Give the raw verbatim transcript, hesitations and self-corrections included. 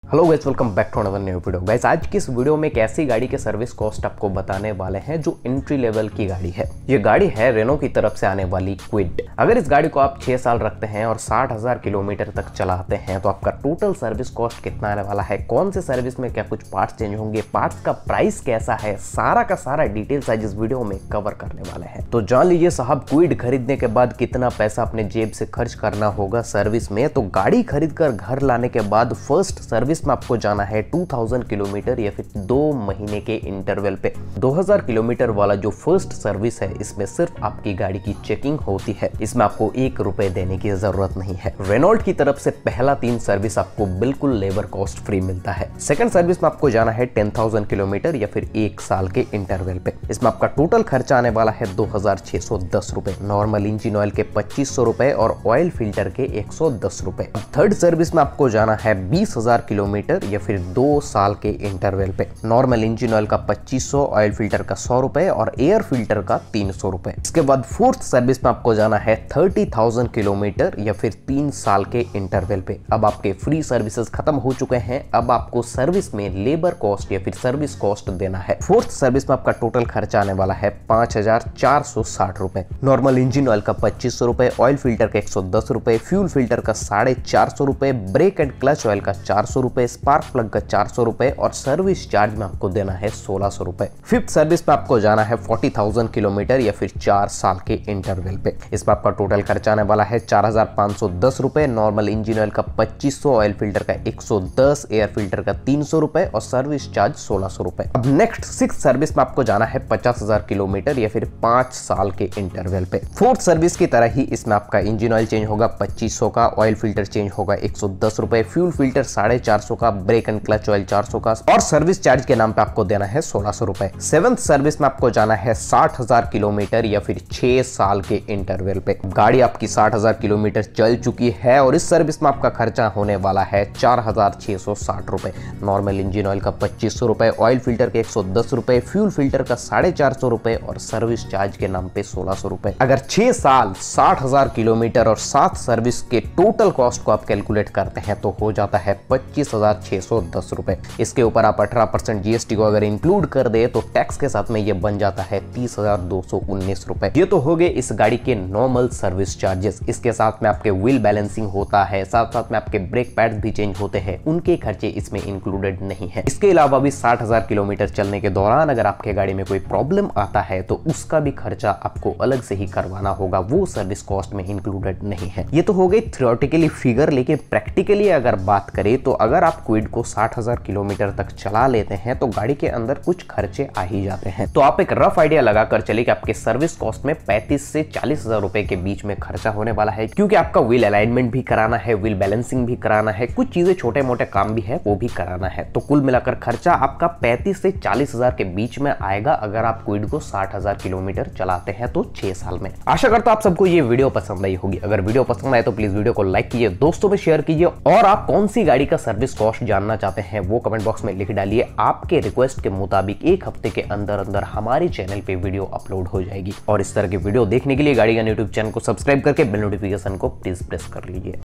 Hello guys, welcome back to another new video. Guys, आज की इस वीडियो में एक ऐसी गाड़ी के सर्विस कॉस्ट आपको बताने वाले हैं जो एंट्री लेवल की गाड़ी है। ये गाड़ी है रेनो की तरफ से आने वाली क्विड। अगर इस गाड़ी को आप छह साल रखते हैं और साठ हजार किलोमीटर तक चलाते हैं तो आपका टोटल सर्विस कॉस्ट कितना आने वाला है, कौन से सर्विस में क्या कुछ पार्ट्स चेंज होंगे, पार्ट्स का प्राइस कैसा है, सारा का सारा डिटेल्स आज इस वीडियो में कवर करने वाले हैं। तो जान लीजिए साहब, क्विड खरीदने के बाद कितना पैसा अपने जेब से खर्च करना होगा सर्विस में। तो गाड़ी खरीद कर घर लाने के बाद फर्स्ट सर्विस में आपको जाना है दो हज़ार किलोमीटर या फिर दो महीने के इंटरवल पे। दो हज़ार किलोमीटर वाला जो फर्स्ट सर्विस है, इसमें सिर्फ आपकी गाड़ी की चेकिंग होती है। इसमें आपको एक रुपए देने की जरूरत नहीं है। रेनॉल्ट की तरफ से पहला तीन सर्विस आपको बिल्कुल लेबर कॉस्ट फ्री मिलता है। सेकंड सर्विस में आपको जाना है दस हज़ार किलोमीटर या फिर एक साल के इंटरवल पे। इसमें आपका टोटल खर्चा आने वाला है दो हजार छह सौ दस रुपए, नॉर्मल इंजन ऑयल के पच्चीस सौ रुपए और ऑयल फिल्टर के एक सौ दस रुपए। थर्ड सर्विस में आपको जाना है बीस हजार किलोमीटर या फिर दो साल के इंटरवल पे। नॉर्मल इंजन ऑयल का पच्चीस सौ, ऑयल फिल्टर का सौ रुपए और एयर फिल्टर का तीन सौ रुपए। इसके बाद फोर्थ सर्विस में आपको जाना है तीस हज़ार किलोमीटर या फिर तीन साल के इंटरवल पे। अब आपके फ्री सर्विसेज खत्म हो चुके हैं, अब आपको सर्विस में लेबर कॉस्ट या फिर सर्विस कॉस्ट देना है। फोर्थ सर्विस में आपका टोटल खर्चा आने वाला है पांच हजार चार सौ साठ रुपए, नॉर्मल इंजन ऑयल का पच्चीस सौ रुपए, ऑयल फिल्टर का एक सौ दस रुपए, फ्यूल फिल्टर का साढ़े चार सौ रुपए, ब्रेक एंड क्लच ऑयल का चार सौ रुपए, स्पार्क प्लग का चार सौ रुपए और सर्विस चार्ज में आपको देना है सोलह सौ रुपए। फिफ्थ सर्विस में आपको जाना है चालीस हज़ार किलोमीटर या फिर चार साल के इंटरवल पे। इसमें आपका टोटल खर्चा आने वाला है चार हजार पांच सौ दस रुपए, नॉर्मल इंजन ऑयल का पच्चीस सौ, ऑयल फिल्टर का एक सौ दस, एयर फिल्टर का तीन सौ रुपए और सर्विस चार्ज सोलह सौ रुपए। अब नेक्स्ट सिक्स सर्विस में आपको जाना है पचास हजार किलोमीटर या फिर पांच साल के इंटरवल पे। फोर्थ सर्विस की तरह ही इसमें आपका इंजन ऑयल चेंज होगा पच्चीस सौ का, ऑयल फिल्टर चेंज होगा एक सौ दस रुपए, फ्यूल फिल्टर साढ़े चार सौ का, ब्रेक एंड क्लच ऑयल चार सौ का और सर्विस चार्ज के नाम पे आपको देना है सोलह सौ रुपए। सेवंथ सर्विस में आपको जाना है साठ हजार किलोमीटर या फिर छह साल के इंटरवल पे। गाड़ी आपकी साठ हजार किलोमीटर चल चुकी है और इस सर्विस में आपका खर्चा होने वाला है चार हजार छह सौ साठ रुपए, नॉर्मल इंजन ऑयल का पच्चीस सौ रुपए, ऑयल फिल्टर के एक सौ दस रुपए, फ्यूल फिल्टर का साढ़े चार सौ रुपए और सर्विस चार्ज के नाम पे सोलह सौ रुपए। अगर छह साल साठ हजार किलोमीटर और सात सर्विस के टोटल कॉस्ट को आप कैलकुलेट करते हैं तो हो जाता है पच्चीस हजार छह सौ दस रुपए। इसके ऊपर आप अठारह परसेंट जीएसटी को अगर इंक्लूड कर दे तो टैक्स के साथ में ये बन जाता है तीस हजार दो सौ उन्नीस रुपए। ये तो हो गए इस गाड़ी के नॉर्मल सर्विस चार्जेस। इसके साथ में आपके व्हील बैलेंसिंग होता है, साथ साथ में आपके ब्रेक पैड्स भी चेंज होते हैं, उनके खर्चे इसमें इंक्लूडेड नहीं है। इसके अलावा भी साठ हजार किलोमीटर चलने के दौरान अगर आपके गाड़ी में कोई प्रॉब्लम आता है तो उसका भी खर्चा आपको अलग से ही करवाना होगा, वो सर्विस कॉस्ट में इंक्लूडेड नहीं है। ये तो हो गई थ्योरेटिकली फिगर, लेकिन प्रैक्टिकली अगर बात करें तो अगर आप क्विड को साठ हजार किलोमीटर तक चला लेते हैं तो गाड़ी के अंदर कुछ खर्चे आ ही जाते हैं। तो आप एक रफ आइडिया लगाकर चलिए कि आपके सर्विस कॉस्ट में पैंतीस से चालीस हजार रुपए के बीच में खर्चा होने वाला है, क्योंकि आपका व्हील अलाइनमेंट भी कराना है, व्हील बैलेंसिंग भी कराना है, कुछ चीजें छोटे मोटे काम भी है वो भी कराना है। तो कुल मिलाकर खर्चा आपका पैंतीस से चालीस हजार के बीच में आएगा अगर आप क्विड को साठ हजार किलोमीटर चलाते हैं तो छह साल में। आशा करता हूं आप सबको ये वीडियो पसंद आई होगी। अगर वीडियो पसंद आए तो प्लीज वीडियो को लाइक कीजिए, दोस्तों में शेयर कीजिए और आप कौन सी गाड़ी का सर्विस कॉस्ट जानना चाहते हैं वो कमेंट बॉक्स में लिख डालिए। आपके रिक्वेस्ट के मुताबिक एक हफ्ते के अंदर अंदर हमारे चैनल पे वीडियो अपलोड हो जाएगी। और इस तरह की वीडियो देखने के लिए गाड़ी का यूट्यूब चैनल को सब्सक्राइब करके बेल नोटिफिकेशन को प्लीज प्रेस कर लीजिए।